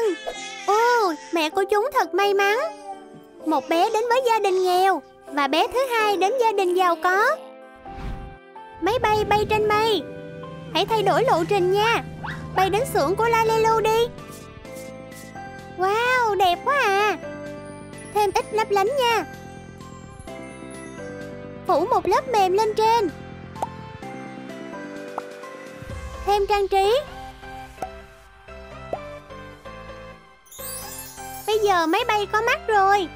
Mẹ của chúng thật may mắn. Một bé đến với gia đình nghèo và bé thứ hai đến gia đình giàu có. Máy bay bay trên mây. Hãy thay đổi lộ trình nha. Bay đến xưởng của Lalilu đi. Wow, đẹp quá à. Thêm ít lấp lánh nha. Phủ một lớp mềm lên trên. Thêm trang trí. Bây giờ máy bay có mắt rồi.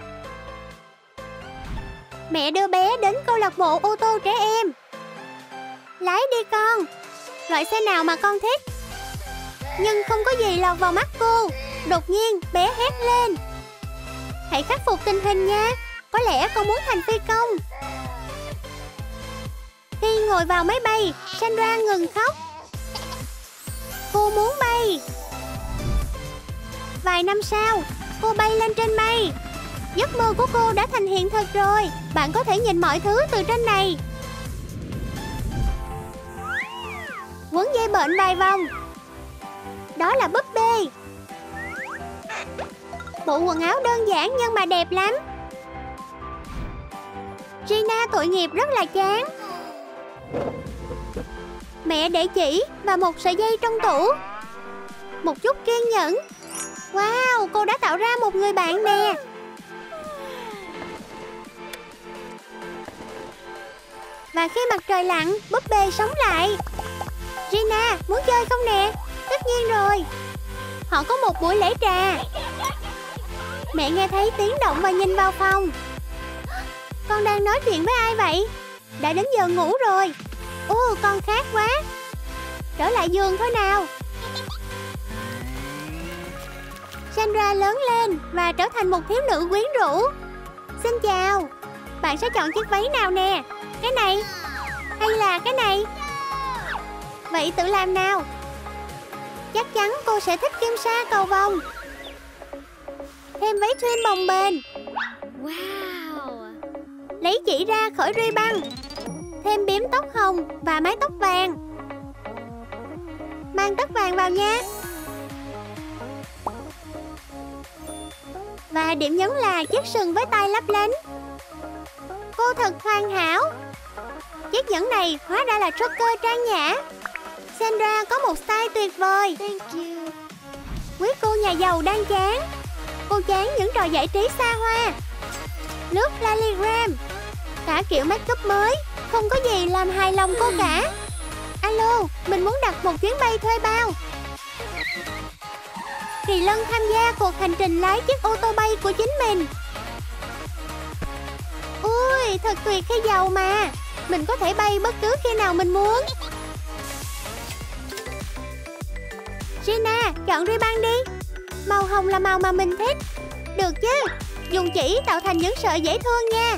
Mẹ đưa bé đến câu lạc bộ ô tô trẻ em. Lái đi con. Loại xe nào mà con thích? Nhưng không có gì lọt vào mắt cô. Đột nhiên bé hét lên. Hãy khắc phục tình hình nha. Có lẽ con muốn thành phi công. Khi ngồi vào máy bay, Sandra ngừng khóc. Cô muốn bay. Vài năm sau, cô bay lên trên mây. Giấc mơ của cô đã thành hiện thực rồi. Bạn có thể nhìn mọi thứ từ trên này. Quấn dây bệnh vài vòng. Đó là búp bê. Bộ quần áo đơn giản nhưng mà đẹp lắm. Gina tội nghiệp rất là chán. Mẹ để chỉ và một sợi dây trong tủ. Một chút kiên nhẫn. Wow, cô đã tạo ra một người bạn nè. Và khi mặt trời lặn, búp bê sống lại. Gina, muốn chơi không nè? Tất nhiên rồi. Họ có một buổi lễ trà. Mẹ nghe thấy tiếng động và nhìn vào phòng. Con đang nói chuyện với ai vậy? Đã đến giờ ngủ rồi. Con khát quá. Trở lại giường thôi nào. Sandra lớn lên và trở thành một thiếu nữ quyến rũ. Xin chào. Bạn sẽ chọn chiếc váy nào nè? Cái này hay là cái này? Vậy tự làm nào. Chắc chắn cô sẽ thích kim sa cầu vồng. Thêm váy thun bồng bềnh. Wow. Lấy chỉ ra khỏi ruy băng. Thêm bím tóc hồng và mái tóc vàng. Mang tất vàng vào nha. Và điểm nhấn là chiếc sừng với tai lấp lánh. Cô thật hoàn hảo. Chiếc nhẫn này hóa ra là choker trang nhã. Sandra có một style tuyệt vời. Thank you. Quý cô nhà giàu đang chán. Cô chán những trò giải trí xa hoa. Lướt Laligram. Cả kiểu make up mới. Không có gì làm hài lòng cô cả. Alo, mình muốn đặt một chuyến bay thuê bao. Kỳ Lân tham gia cuộc hành trình lái chiếc ô tô bay của chính mình. Ui, thật tuyệt khi giàu mà. Mình có thể bay bất cứ khi nào mình muốn. Gina, chọn ruy băng đi. Màu hồng là màu mà mình thích. Được chứ. Dùng chỉ tạo thành những sợi dễ thương nha.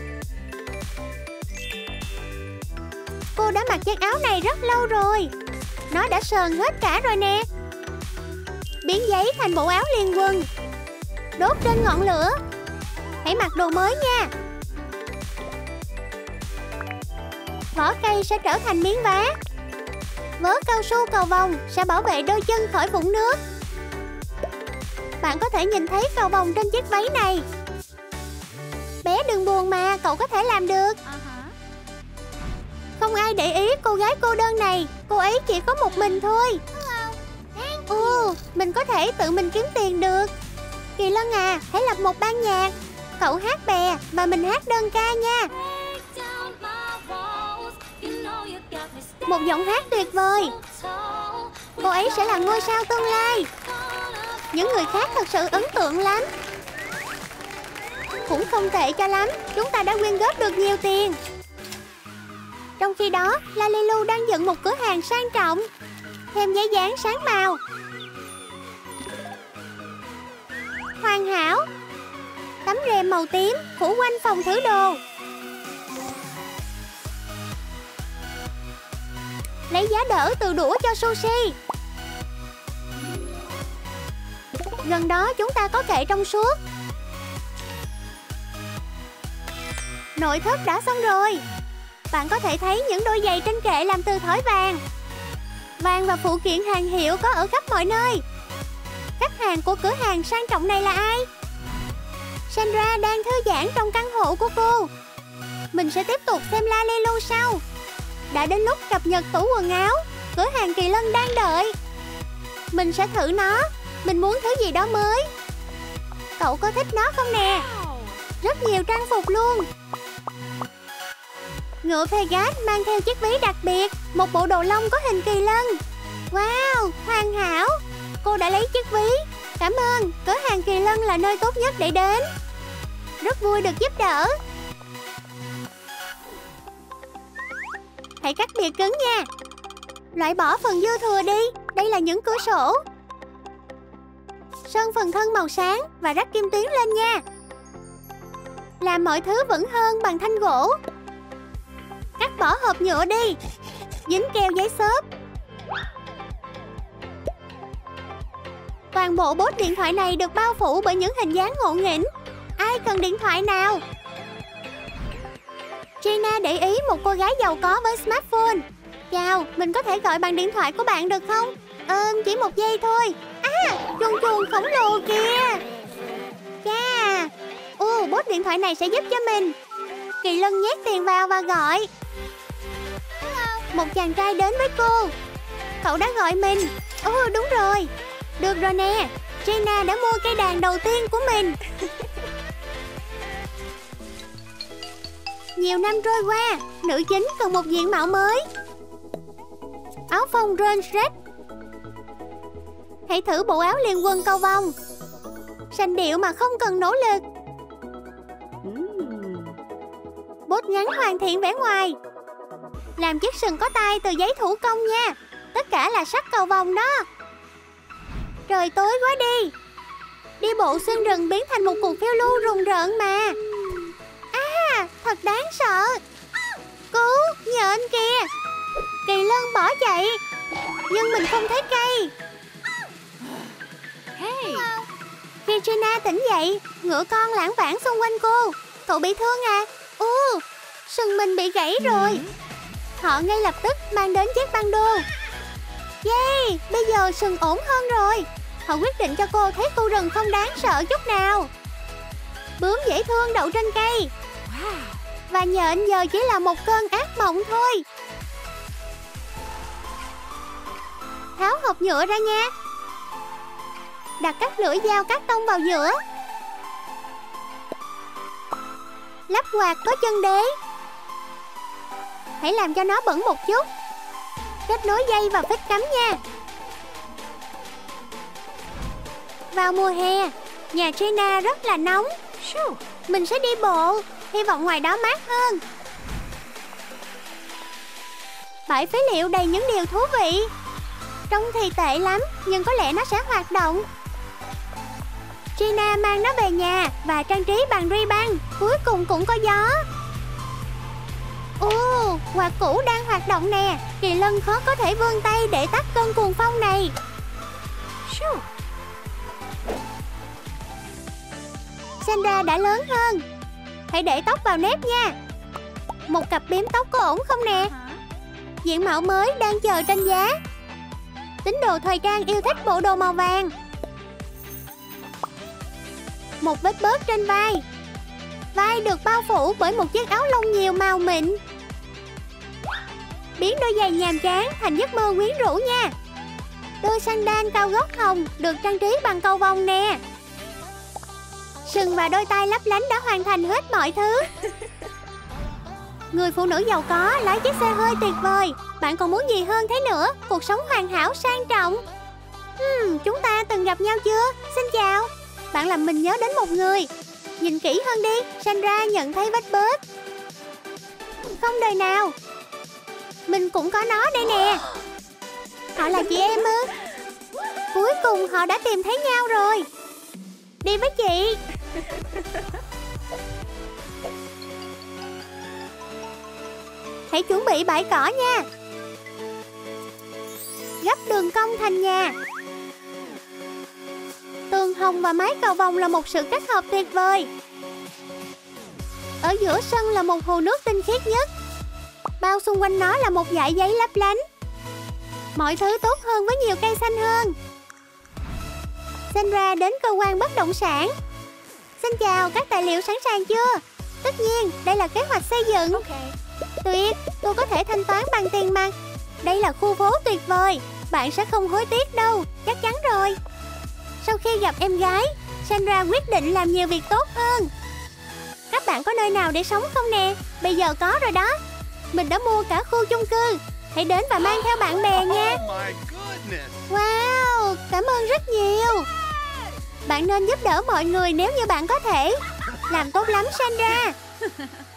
Cô đã mặc chiếc áo này rất lâu rồi. Nó đã sờn hết cả rồi nè. Biến giấy thành bộ áo liền quần. Đốt trên ngọn lửa. Hãy mặc đồ mới nha. Vỏ cây sẽ trở thành miếng vá. Vớ cao su cầu vồng sẽ bảo vệ đôi chân khỏi vũng nước. Bạn có thể nhìn thấy cầu vồng trên chiếc váy này. Bé đừng buồn mà, cậu có thể làm được. Không ai để ý cô gái cô đơn này. Cô ấy chỉ có một mình thôi. Mình có thể tự mình kiếm tiền được. Kỳ Lân à, hãy lập một ban nhạc. Cậu hát bè và mình hát đơn ca nha. Một giọng hát tuyệt vời. Cô ấy sẽ là ngôi sao tương lai. Những người khác thật sự ấn tượng lắm. Cũng không tệ cho lắm. Chúng ta đã quyên góp được nhiều tiền. Trong khi đó, Lalilu đang dựng một cửa hàng sang trọng. Thêm giấy dán sáng màu. Hoàn hảo. Tấm rèm màu tím phủ quanh phòng thử đồ. Lấy giá đỡ từ đũa cho sushi. Gần đó chúng ta có kệ trong suốt. Nội thất đã xong rồi. Bạn có thể thấy những đôi giày trên kệ làm từ thỏi vàng. Vàng và phụ kiện hàng hiệu có ở khắp mọi nơi. Khách hàng của cửa hàng sang trọng này là ai? Sandra đang thư giãn trong căn hộ của cô. Mình sẽ tiếp tục xem Lalilu sau. Đã đến lúc cập nhật tủ quần áo. Cửa hàng Kỳ Lân đang đợi. Mình sẽ thử nó. Mình muốn thứ gì đó mới. Cậu có thích nó không nè? Rất nhiều trang phục luôn. Ngựa Pegasus mang theo chiếc ví đặc biệt. Một bộ đồ lông có hình kỳ lân. Wow, hoàn hảo. Cô đã lấy chiếc ví. Cảm ơn, cửa hàng Kỳ Lân là nơi tốt nhất để đến. Rất vui được giúp đỡ. Hãy cắt bìa cứng nha. Loại bỏ phần dư thừa đi. Đây là những cửa sổ. Sơn phần thân màu sáng và rắc kim tuyến lên nha. Làm mọi thứ vững hơn bằng thanh gỗ. Cắt bỏ hộp nhựa đi. Dính keo giấy xốp. Toàn bộ bốt điện thoại này được bao phủ bởi những hình dáng ngộ nghĩnh. Ai cần điện thoại nào? Gina để ý một cô gái giàu có với smartphone. Chào, mình có thể gọi bằng điện thoại của bạn được không? Chỉ một giây thôi. À, chuồn chuồn khổng lồ kìa. Chà, bốt điện thoại này sẽ giúp cho mình. Kỳ Lân nhét tiền vào và gọi. Một chàng trai đến với cô. Cậu đã gọi mình. Đúng rồi. Được rồi nè, Gina đã mua cây đàn đầu tiên của mình. Nhiều năm trôi qua, nữ chính cần một diện mạo mới. Áo phông Ron Red. Hãy thử bộ áo liên quân cầu vồng. Sành điệu mà không cần nỗ lực. Bốt ngắn hoàn thiện vẻ ngoài. Làm chiếc sừng có tay từ giấy thủ công nha. Tất cả là sắt cầu vồng đó. Trời tối quá đi. Đi bộ xuyên rừng biến thành một cuộc phiêu lưu rùng rợn mà. À, thật đáng sợ. Cứu, nhện kìa. Kỳ Lân bỏ chạy. Nhưng mình không thấy cây. Hey. Khi Gina tỉnh dậy, ngựa con lãng vãng xung quanh cô. Cậu bị thương à? Sừng mình bị gãy rồi. Họ ngay lập tức mang đến chiếc băng đô. Yeah, bây giờ sừng ổn hơn rồi. Họ quyết định cho cô thấy khu rừng không đáng sợ chút nào. Bướm dễ thương đậu trên cây. Và nhện giờ chỉ là một cơn ác mộng thôi. Tháo hộp nhựa ra nha. Đặt các lưỡi dao cắt tông vào giữa. Lắp quạt có chân đế. Hãy làm cho nó bẩn một chút. Kết nối dây và phích cắm nha. Vào mùa hè, nhà Gina rất là nóng. Mình sẽ đi bộ. Hy vọng ngoài đó mát hơn. Bãi phế liệu đầy những điều thú vị. Trông thì tệ lắm, nhưng có lẽ nó sẽ hoạt động. Gina mang nó về nhà và trang trí bằng ruy băng. Cuối cùng cũng có gió. Quạt cũ đang hoạt động nè. Kỳ Lân khó có thể vươn tay để tắt cơn cuồng phong này. Sandra đã lớn hơn. Hãy để tóc vào nếp nha. Một cặp bím tóc có ổn không nè? Diện mạo mới đang chờ trên giá. Tín đồ thời trang yêu thích bộ đồ màu vàng. Một vết bớt trên vai. Vai được bao phủ bởi một chiếc áo lông nhiều màu mịn. Biến đôi giày nhàm chán thành giấc mơ quyến rũ nha. Đôi sandal cao gót hồng được trang trí bằng cầu vồng nè. Sừng và đôi tay lấp lánh đã hoàn thành hết mọi thứ. Người phụ nữ giàu có lái chiếc xe hơi tuyệt vời. Bạn còn muốn gì hơn thế nữa? Cuộc sống hoàn hảo sang trọng. Chúng ta từng gặp nhau chưa? Xin chào. Bạn làm mình nhớ đến một người. Nhìn kỹ hơn đi. Sandra nhận thấy vết bớt. Không đời nào. Mình cũng có nó đây nè. Họ là chị em ư? Cuối cùng họ đã tìm thấy nhau rồi. Đi với chị. Hãy chuẩn bị bãi cỏ nha. Gấp đường cong thành nhà. Tường hồng và mái cầu vồng là một sự kết hợp tuyệt vời. Ở giữa sân là một hồ nước tinh khiết nhất. Bao xung quanh nó là một dải giấy lấp lánh. Mọi thứ tốt hơn với nhiều cây xanh hơn. Sandra đến cơ quan bất động sản. Xin chào, các tài liệu sẵn sàng chưa? Tất nhiên, đây là kế hoạch xây dựng. Tuyệt, tôi có thể thanh toán bằng tiền mặt. Đây là khu phố tuyệt vời. Bạn sẽ không hối tiếc đâu, chắc chắn rồi. Sau khi gặp em gái, Sandra quyết định làm nhiều việc tốt hơn. Các bạn có nơi nào để sống không nè? Bây giờ có rồi đó. Mình đã mua cả khu chung cư. Hãy đến và mang theo bạn bè nha. Wow, cảm ơn rất nhiều. Bạn nên giúp đỡ mọi người nếu như bạn có thể. Làm tốt lắm, Sandra.